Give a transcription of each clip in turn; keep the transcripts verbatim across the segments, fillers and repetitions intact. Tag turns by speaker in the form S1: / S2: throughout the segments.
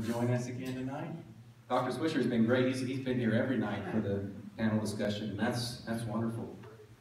S1: join us again tonight. Doctor Swisher has been great. He's, he's been here every night for the panel discussion, and that's that's wonderful.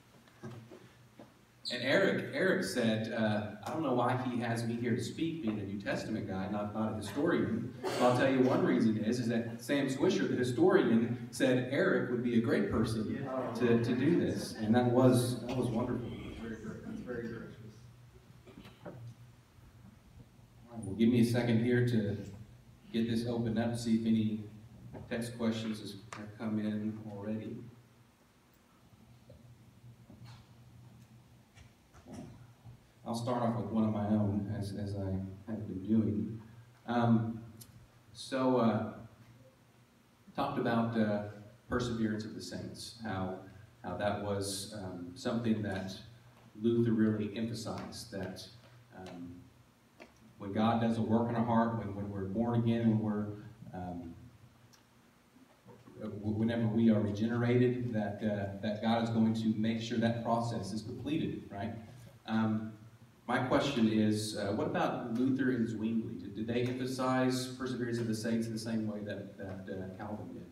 S1: And Eric, Eric said, uh, I don't know why he has me here to speak, being a New Testament guy, not, not a historian. But I'll tell you one reason is, is that Sam Swisher, the historian, said Eric would be a great person to, to do this. And that was that was wonderful.
S2: That's very, that's very gracious.
S1: All right, well, give me a second here to get this opened up, see if any text questions have come in already. I'll start off with one of my own, as, as I have been doing. Um, so, uh, talked about uh, perseverance of the saints, how, how that was um, something that Luther really emphasized, that um, when God does a work in our heart, when, when we're born again, when we're, um, whenever we are regenerated, that, uh, that God is going to make sure that process is completed, right? Um, My question is, uh, what about Luther and Zwingli? Did, did they emphasize perseverance of the saints in the same way that, that uh, Calvin did?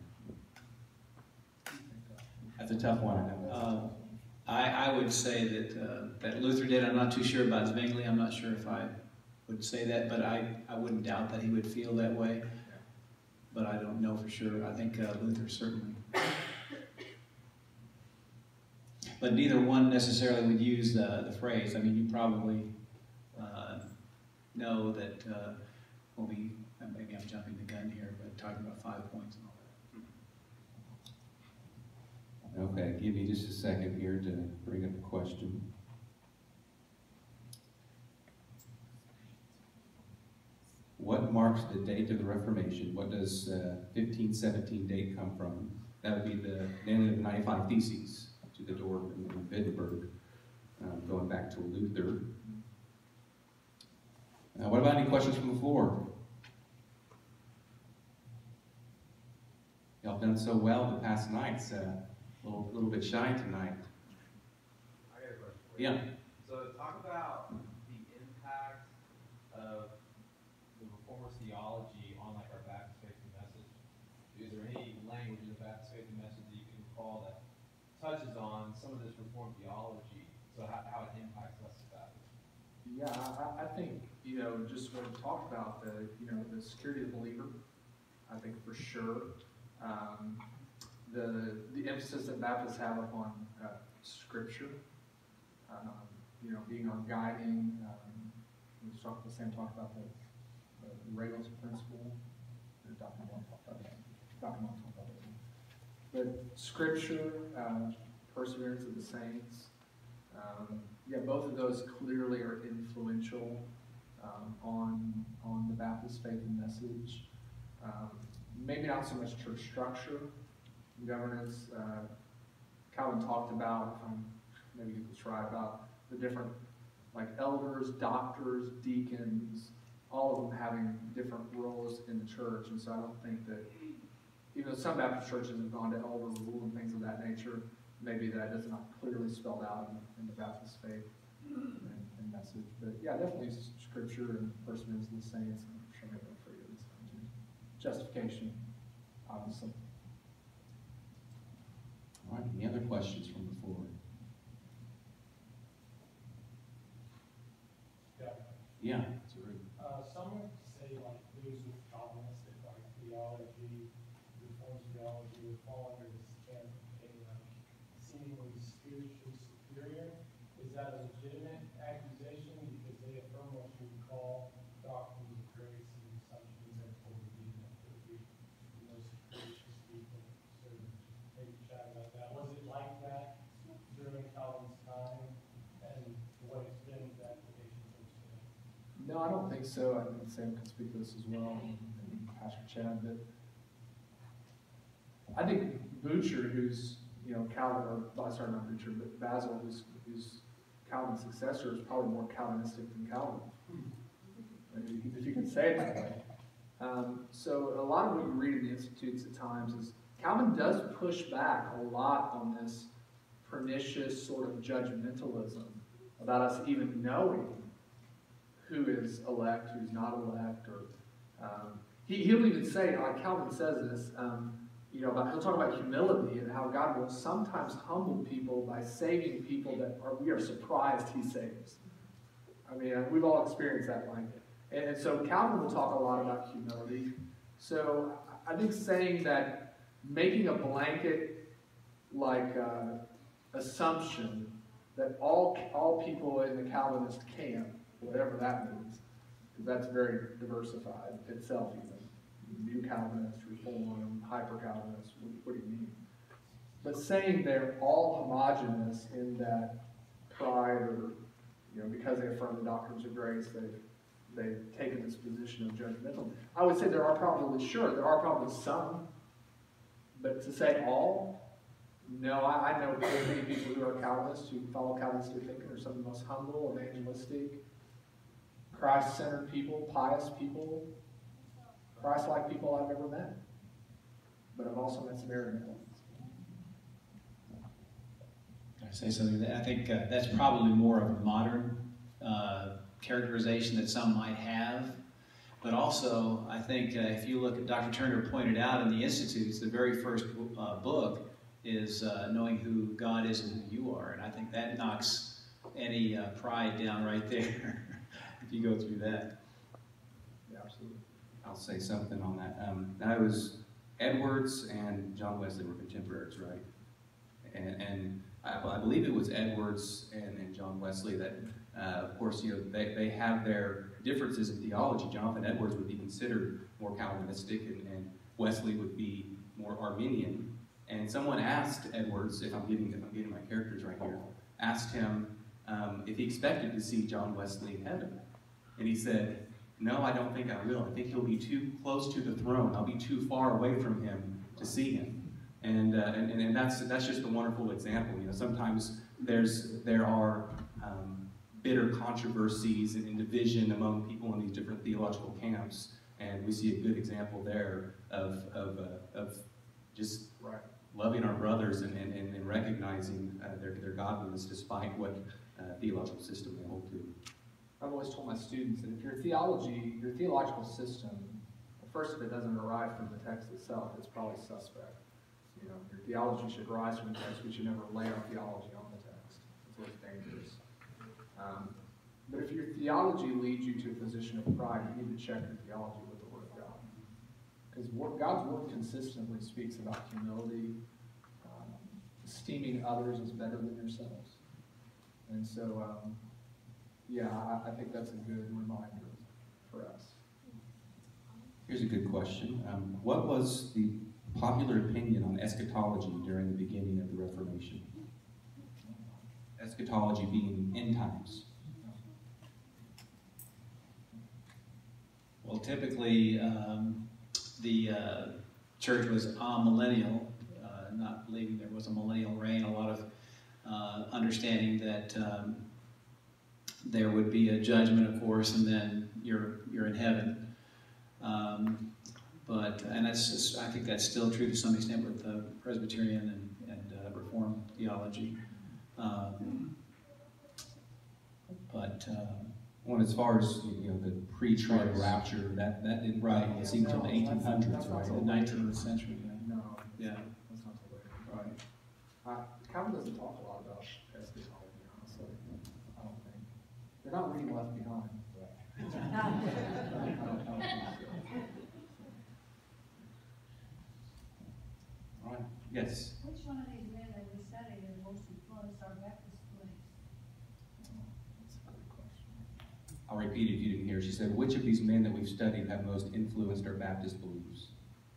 S1: That's a tough one, I know.
S3: Uh, I, I would say that, uh, that Luther did. I'm not too sure about Zwingli. I'm not sure if I would say that, but I, I wouldn't doubt that he would feel that way. But I don't know for sure. I think uh, Luther certainly. But neither one necessarily would use uh, the phrase. I mean, you probably uh, know that uh, when we, maybe I'm jumping the gun here, but talking about five points and all that.
S1: Okay, give me just a second here to bring up a question. What marks the date of the Reformation? What does uh, fifteen seventeen date come from? That would be the nailing of the ninety-five Theses to the door in, in Wittenberg, um, going back to Luther. Uh, what about any questions from the floor? Y'all done so well the past nights. Uh, a little, little bit shy tonight.
S4: I got a question for you.
S1: Yeah.
S4: So talk about the impact of the Reformers' theology on like our Baptist faith and message. Is there any language in the Baptist faith and message that you can recall that touches on some of this Reformed theology, so how, how it impacts us as Baptists?
S2: Yeah, I, I think, you know, just when we talked about the, you know, the security of the believer, I think for sure. Um, the the emphasis that Baptists have upon uh, Scripture, um, you know, being on guiding. Um, we just talked, the same talk about the, the, the Reynolds principle. Doctor Moore talked about that. Doctor Moore talked about that. But Scripture, uh, perseverance of the saints, um, yeah, both of those clearly are influential um, on on the Baptist faith and message. Um, maybe not so much church structure, governance. Uh, Calvin talked about, um, maybe you could try about the different, like elders, doctors, deacons, all of them having different roles in the church, and so I don't think that. Even though some Baptist churches have gone to elder rule and things of that nature, maybe that is not clearly spelled out in, in the Baptist faith and, and message. But yeah, definitely Scripture and perseverance of the saints, and I'm sure maybe I'll forget this one too. Justification, obviously.
S1: All right, any other questions from the floor?
S5: Yeah.
S1: Yeah, it's a great.
S5: Uh, some would say like those with Calvinistic like theology, Reformed theology would fall under this camp of being like seemingly spiritually superior. Is that a legitimate accusation because they affirm what you would call doctrines of grace and assumptions and therefore would be would be the most gracious people? So maybe chat about that. Was it like that during Calvin's time, and what it's been with application towards today?
S2: No, I don't think so. I think Sam can speak to this as well, and Pastor Chad. But I think Butcher, who's, you know, Calvin, or sorry, not Butcher, but Basil, who's, who's Calvin's successor, is probably more Calvinistic than Calvin, if you can say it that way. Um, so a lot of what you read in the Institutes at times is Calvin does push back a lot on this pernicious sort of judgmentalism about us even knowing who is elect, who's not elect, or um, he, he'll even say, like Calvin says this, um, you know, about, he'll talk about humility and how God will sometimes humble people by saving people that are, we are surprised he saves. I mean, we've all experienced that line. And, and so Calvin will talk a lot about humility. So I think saying that, making a blanket like uh, assumption that all all people in the Calvinist camp, whatever that means, because that's very diversified itself even. New Calvinist, Reform, Hyper-Calvinist, what, what do you mean? But saying they're all homogenous in that pride or, you know, because they affirm the doctrines of grace, they've, they've taken this position of judgmental. I would say there are probably, sure, there are probably some, but to say all, no, I, I know many people who are Calvinists, who follow Calvinistic thinking, are some of the most humble, evangelistic, Christ-centered people, pious people, Christ-like people I've ever met. But I've also met some arrogant ones.
S3: Can I say something? I think uh, that's probably more of a modern uh, characterization that some might have. But also, I think uh, if you look at, Doctor Turner pointed out in the Institutes, the very first uh, book is uh, knowing who God is and who you are. And I think that knocks any uh, pride down right there if you go through that.
S2: Yeah, absolutely.
S1: I'll say something on that. Um, I was, Edwards and John Wesley were contemporaries, right? And, and I, I believe it was Edwards and, and John Wesley that, uh, of course, you know, they, they have their differences in theology. Jonathan Edwards would be considered more Calvinistic, and, and Wesley would be more Arminian. And someone asked Edwards, if I'm getting if I'm getting my characters right here, asked him um, if he expected to see John Wesley in heaven, and he said, "No, I don't think I will. I think he'll be too close to the throne. I'll be too far away from him to see him." And uh, and, and that's that's just a wonderful example. You know, sometimes there's there are um, bitter controversies and, and division among people in these different theological camps, and we see a good example there of of uh, of just
S2: Right.
S1: loving our brothers and, and, and recognizing uh, their, their godliness despite what uh, theological system they hold to.
S2: I've always told my students that if your theology, your theological system, well, first, if it doesn't arrive from the text itself, it's probably suspect. You know, your theology should rise from the text. We should never lay our theology on the text. It's always dangerous. Um, but if your theology leads you to a position of pride, you need to check your theology with the Word of God. Because God's Word consistently speaks about humility, um, esteeming others as better than yourselves. And so, um, yeah, I, I think that's a good reminder for us.
S1: Here's a good question. Um, what was the popular opinion on eschatology during the beginning of the Reformation? Eschatology being end times.
S3: Well, typically, um, the uh, church was amillennial, uh, not believing there was a millennial reign, a lot of uh, understanding that um, there would be a judgment, of course, and then you're you're in heaven. Um, but and that's just, I think that's still true to some extent with the Presbyterian and, and uh, Reformed theology. Um, but um,
S1: Well, as far as you know, the pre-trib
S3: Right.
S1: rapture, that that didn't
S3: Right.
S1: really seem until the eighteen hundreds,
S2: That's not
S1: right?
S2: till
S3: the nineteenth century.
S2: No,
S3: Yeah.
S2: that's not the way.
S3: Right.
S2: Uh, Calvin doesn't talk a lot about eschatology, honestly. I don't think. They're not reading Left Behind. I don't, I don't think so.
S1: All right. Yes.
S6: Which one of these men that we studied has most influenced our Baptist beliefs?
S1: I'll repeat it if you didn't hear. She said, which of these men that we've studied have most influenced our Baptist beliefs?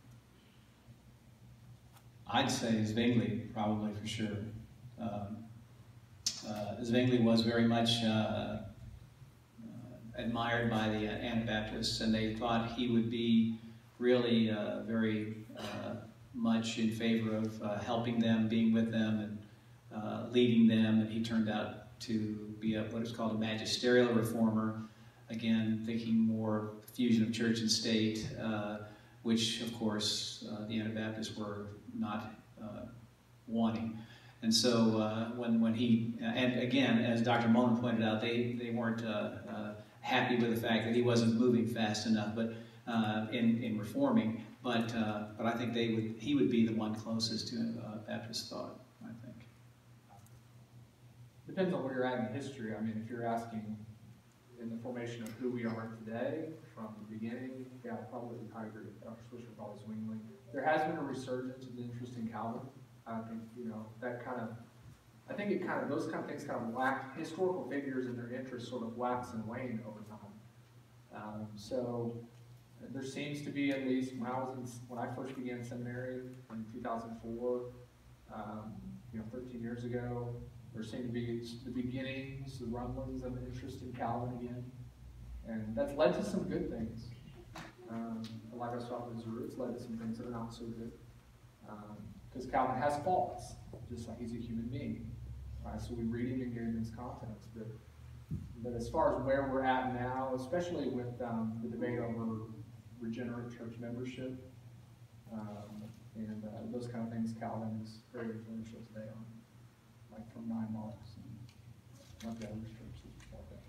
S3: I'd say Zwingli, probably for sure. Um, uh, Zwingli was very much uh, uh, admired by the Anabaptists, and they thought he would be really uh, very uh, much in favor of uh, helping them, being with them, and uh, leading them. And he turned out to be a, what is called a magisterial reformer, again, thinking more fusion of church and state, uh, which, of course, uh, the Anabaptists were not uh, wanting. And so uh, when, when he, and again, as Doctor Mullen pointed out, they, they weren't uh, uh, happy with the fact that he wasn't moving fast enough. But uh, in, in reforming, but, uh, but I think they would, he would be the one closest to uh, Baptist thought, I think.
S2: Depends on where you're at in history. I mean, if you're asking in the formation of who we are today, from the beginning, yeah, probably I agree with Doctor Swisher, probably Zwingli. There has been a resurgence of interest in Calvin. I think, you know, that kind of, I think it kind of, those kind of things kind of wax, historical figures and their interests sort of wax and wane over time. Um, so there seems to be, at least when I was in, when I first began seminary in two thousand four, um, you know, thirteen years ago, there seemed to be the beginnings, the rumblings of an interest in Calvin again. And that's led to some good things. Um, like I was talking to Zuru, it's led to some things that are not so good. Because um, Calvin has faults, just like he's a human being. Right? So we read him and get him in his context. But, but as far as where we're at now, especially with um, the debate over regenerate church membership, um, and uh, those kind of things, Calvin is very influential today on, like from nine marks and like the other churches like that.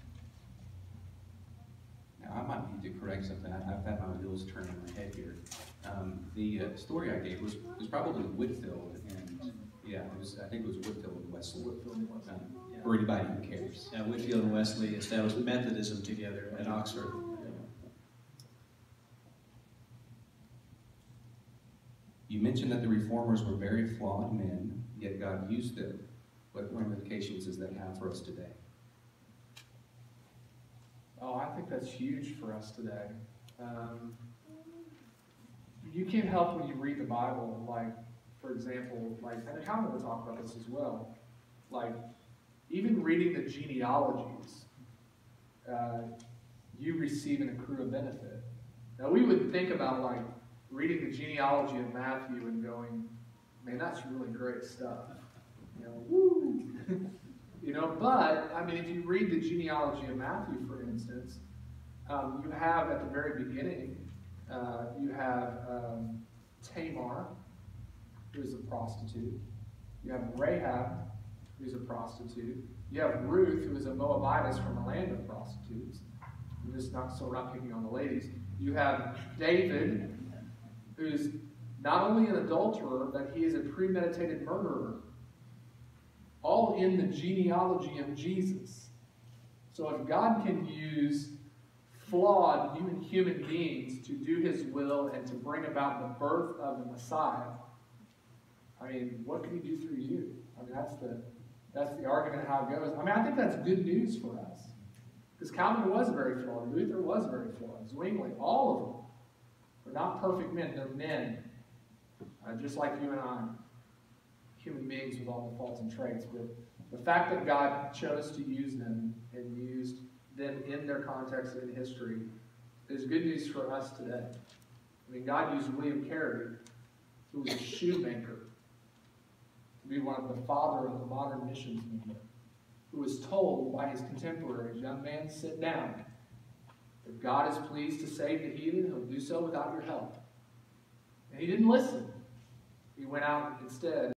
S1: Now, I might need to correct something. I, I've had my wheels turning in my head here. Um, the uh, story I gave was, was probably Whitefield, and yeah, it was, I think it was Whitefield and Wesley.
S2: Whitefield and Wesley.
S1: Um,
S3: Yeah.
S1: For anybody who cares.
S3: Yeah, Whitefield and Wesley established Methodism together at Oxford.
S1: You mentioned that the reformers were very flawed men, yet God used them. What ramifications does that have for us today?
S2: Oh, I think that's huge for us today. Um, you can't help when you read the Bible, like, for example, like, and Calvin will talk about this as well, like, even reading the genealogies, uh, you receive and accrue a benefit. Now, we would think about, like, reading the genealogy of Matthew and going, man, that's really great stuff. You know, woo! You know, but, I mean, if you read the genealogy of Matthew, for instance, um, you have at the very beginning, uh, you have um, Tamar, who is a prostitute. You have Rahab, who's a prostitute. You have Ruth, who is a Moabitess from a land of prostitutes. I'm just not, so we're not picking on the ladies. You have David, who's not only an adulterer, but he is a premeditated murderer. All in the genealogy of Jesus. So if God can use flawed human, human beings to do his will and to bring about the birth of the Messiah, I mean, what can he do through you? I mean, that's the, that's the argument of how it goes. I mean, I think that's good news for us. Because Calvin was very flawed. Luther was very flawed. Zwingli, all of them. They're not perfect men. They're men. Uh, just like you and I. Human beings with all the faults and traits. But the fact that God chose to use them and used them in their context in history is good news for us today. I mean, God used William Carey, who was a shoemaker, to be one of the father of the modern missions movement, who was told by his contemporaries, young man, sit down. If God is pleased to save the heathen, he'll do so without your help. And he didn't listen. He went out instead